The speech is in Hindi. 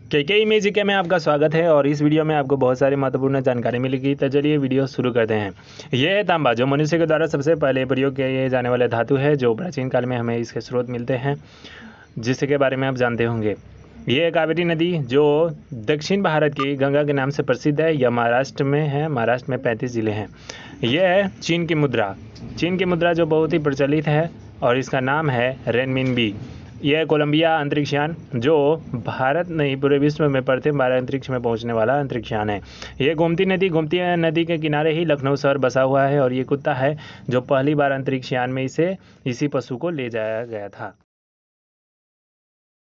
केके म्यूजिक में आपका स्वागत है और इस वीडियो में आपको बहुत सारी महत्वपूर्ण जानकारी मिलेगी। तो चलिए वीडियो शुरू करते हैं। यह है तांबा, जो मनुष्य के द्वारा सबसे पहले प्रयोग किए जाने वाले धातु है, जो प्राचीन काल में हमें इसके स्रोत मिलते हैं, जिसके बारे में आप जानते होंगे। ये कावेरी नदी जो दक्षिण भारत की गंगा के नाम से प्रसिद्ध है, यह महाराष्ट्र में है। महाराष्ट्र में 35 जिले हैं। यह है चीन की मुद्रा जो बहुत ही प्रचलित है और इसका नाम है रेनमिनबी। यह कोलंबिया अंतरिक्षयान, जो भारत नहीं पूरे विश्व में प्रथम बार अंतरिक्ष में पहुंचने वाला अंतरिक्षयान है। यह गोमती नदी के किनारे ही लखनऊ शहर बसा हुआ है और ये कुत्ता है जो पहली बार अंतरिक्षयान में इसी पशु को ले जाया गया था।